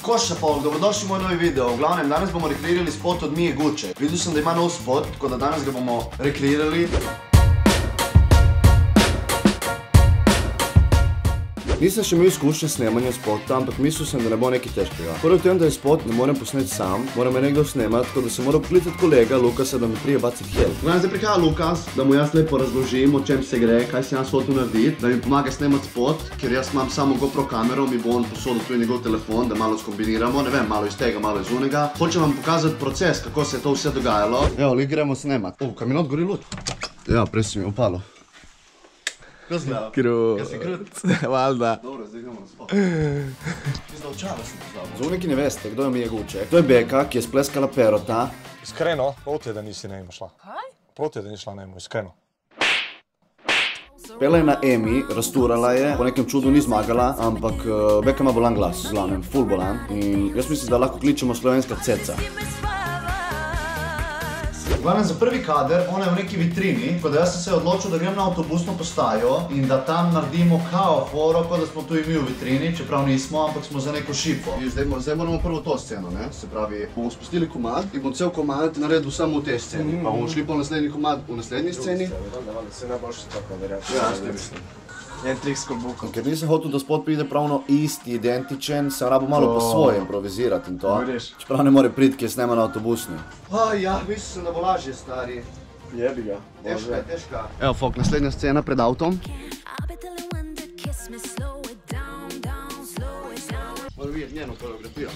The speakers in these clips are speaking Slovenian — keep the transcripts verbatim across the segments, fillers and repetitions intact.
Tako še pol, dobrodošli v moj novi video. V glavnem, danes bomo rekreirali spot od Mije Gucci. Videl sem, da ima nov spot, tako da danes ga bomo rekreirali. Nisem še imel izkušnje snemanja spota, ampak mislil sem, da ne bo nekaj težkega. Prvi v tem, da je spot ne morem posneti sam, mora me nekdo snemati, tako da sem moral poklicati kolega Lukasa, da mi prije baciti help. Zdaj zdaj prihaja Lukas, da mu jaz lepo razložim, o čem se gre, kaj se jaz hotel narediti, da mi pomaga snemati spot, ker jaz imam samo GoPro kamero, mi bo on posodil tudi njegov telefon, da malo skombiniramo, ne vem, malo iz tega, malo iz unega. Hočem vam pokazati proces, kako se je to vse dogajalo. Evo, li gremo snemati. O, kaminot gori lut. Ja, prej si mi upalo. Kaj si gledal? Krut. Kaj si krut? Valjda. Dobro, zdaj idemo na spot. Ti zda očala sem pozabil. Za neki ne veste, kdo je Mija Gucci. To je Beka, ki je spleskala perota. Iskreno, proti da nisi nejmo šla. Kaj? Proti da nisi šla nejmo, iskreno. Pela je na Emi, rasturala je, po nekem čudu ni zmagala, ampak Beka ima bolan glas, v glavnem, ful bolan. In jaz mislim, da lahko kličemo slovenska ceca. Glavnem, za prvi kader, ona je v neki vitrini, tako da jaz sem se odločil, da grem na avtobusno postajo in da tam naredimo kao foro, kot da smo tu i mi v vitrini, čeprav nismo, ampak smo za neko šipo. Zdaj moramo prvo to sceno, ne? Se pravi, bomo spustili komad in bom cel komad naredil samo v tej sceni, pa bomo šli po naslednji komad v naslednji sceni. Se ne boš tako da reči. Ja, ne mislim. En trik s kolbukom. Ker nisem hotel, da spot pride pravno isti, identičen, sem rabo malo po svoje improvizirati in to. Čeprav ne more priti, ki je snema na avtobusni. Ja, mislim sem, da bo lažje, stari. Jebi ga. Težka je, težka. Evo, fok, naslednja scena pred avtom. Moram vidjeti njeno koreografijo.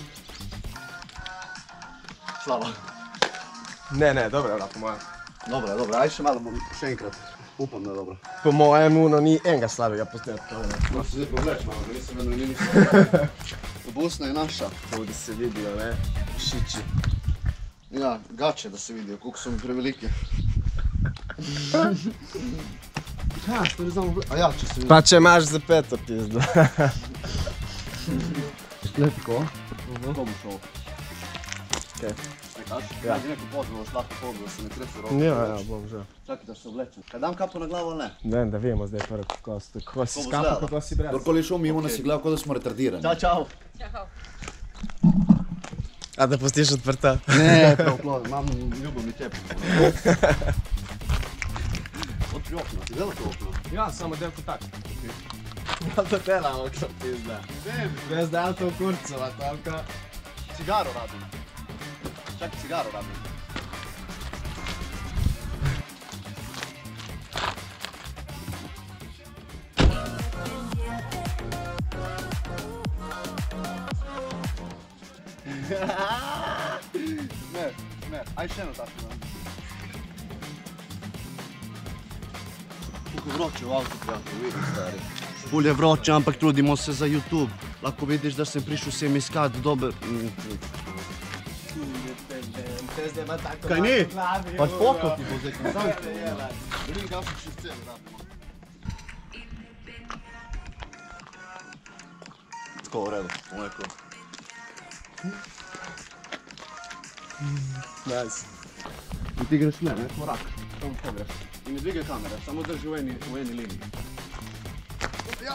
Slava. Ne, ne, dobro je, po mojem. Dobro, dobro, aj še malo, še enkrat. Upam, da je dobro. Po mojem, uno ni enega slabega posnetka. Moram se zdaj povleč malo, da nisem vedno ni nisem. Avtobusna je naša. Tudi se vidijo, ne? Šiči. Ja, gače, da se vidijo, koliko so mi prevelike. Ja, to ne znamo vleč. A ja, če se vidijo. Pa če imaš za peto pizdo. Tle tako. To bo šel. Kaj? Nekaš? Ja. Kaj neko podlo, šlahko podlo, da se ne trese roke. Ja, ja, bom že. Čakaj, da se oblečem. Kaj dam kapo na glavo ali ne? Ne, da vemo zdaj prvo, kako si skapa, kako si brez. Kdorkoli šel mimo nas je gledal, kot da smo retardirani. Čau, čau. Čau. A da pustiš odprta? Ne, prav plod, imam ljubo mi tepo. Odpri okno, ti gledal to okno? Ja, samo delko tak. Ja, to tela okno pizda. Vem. Bez da to kurcova, toliko. Cigaro radim. Čakaj, cigaro radim. Smer, smer, aj še eno tako nam. Kako vroče v avtu, prijatelj, vidim, stari. Ful je vroče, ampak trudimo se za YouTube. Lahko vidiš, da sem prišel sem iskat dober... Kaj ni? Pač foko ti bo zdaj, kam sam te je. Da vidim, kako še sceno radimo. Tako, v redu, bomo rekao. Nice. In ti greš le, ne, korak. Tam ko greš. In ne dvigaj kamere, samo drži v eni, v eni liniji. Ja!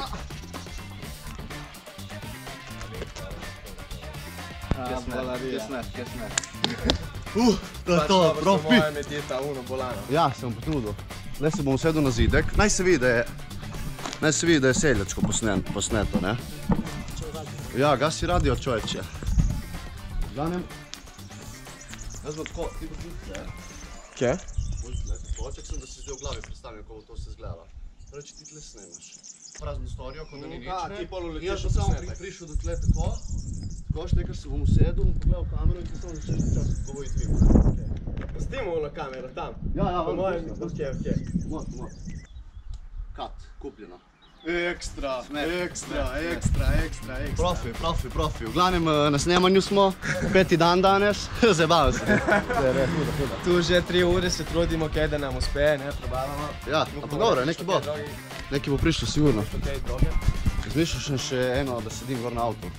Kje smer, kje smer, kje smer. Uh, to je to, profi! Po mojem je dita uno bolano. Ja, sem potrudil. Le se bom usedel na zidek. Naj se vidi, da je... Naj se vidi, da je seljačko posneto, ne? Ja, gasi radio, čovječe. Glavnem... Jaz bom tako, ti boš tle. Kje? Boš tle, tako. Čak sem, da si zdaj v glavi predstavljam, kako to se izgleda. Reči, ti tle snemaš. Prazno storijo, kot da ni nič, ne? ti pol uletiš Jaz bom samo prišel do tle tako. Tako, štekaš se bom usedel, pogledal kamero in ti samo začneš čas govoriti mimo. Pustimo uno kamero tam. Ja, ja, po mojem, okej, okej. Mot, mot. Kat, kupljeno. Ekstra, ekstra, ekstra, ekstra, ekstra. Profi, profi, profi. V glavnem na snemanju smo, peti dan danes, zabavam se. Tu že tri ure se trudimo, kaj da nam uspe, ne, probavamo. Ja, ampak dobro, neki bo. Neki bo prišlo, sigurno. Zmišljal sem še eno, da sedim gor na avtu.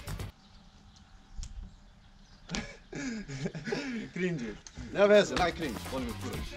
Cringe. Ne veze, naj cringe, bolj mi kuraš.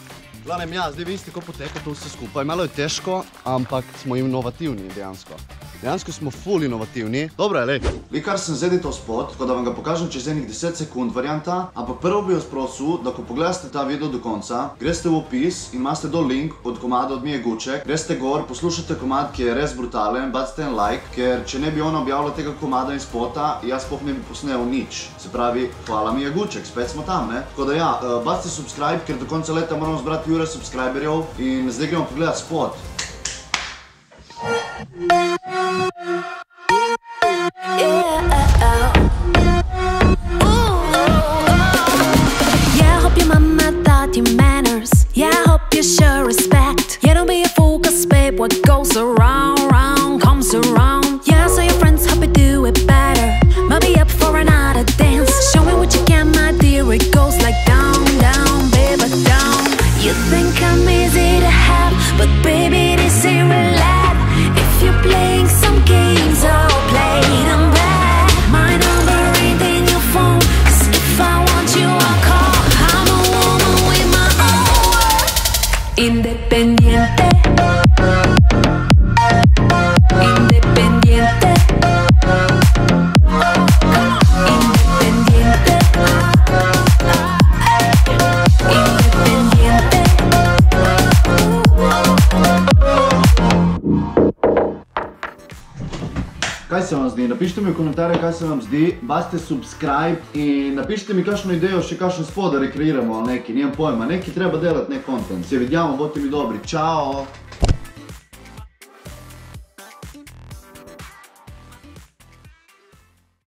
Glavnem, ja, zdaj vi ste, kako poteka to vse skupaj. Malo je težko, ampak smo inovativni dejansko. Dejansko smo ful inovativni. Dobro je, lej. Vi kar sem zdaj to spot, tako da vam ga pokažem čez enih deset sekund varianta, ampak prvo bi vas prosil, da ko pogledate ta video do konca, greste v opis in imate dol link od komada od Mije Guček, greste gor, poslušate komad, ki je res brutalen, bacite en like, ker če ne bi ona objavila tega komada in spota, jaz sploh ne bi posnel nič. Se pravi, hvala Mije Guček, spet smo tam, ne? Tako da ja, bacite subscribe, ker do konca leta moramo zbrati jure subscriberjev in zdaj gremo pogledati spot. Yeah, I hope your mama taught you manners. Yeah, I hope you show respect. Yeah, don't be a fool, cause babe, what goes around, round, comes around. Yeah, so your friends hope you do it better. Might be up for another dance. Show me what you can, my dear. It goes like down, down, baby, down. You think I'm easy to have, but baby, this ain't real life. If you're playing some games, I'll play them back. My number ain't in your phone, cause if I want you, I'll call. I'm a woman with my own world. Independiente. Independiente. Independiente. Independiente. Kaj se vam zdi? Napišite mi v komentarje, kaj se vam zdi, bacite subscribe in napišite mi kakšno idejo, še kakšen spot da rekreiramo neki, nijem pojma, neki treba delati, nek content. Se vidimo, bodite mi dobri, čao!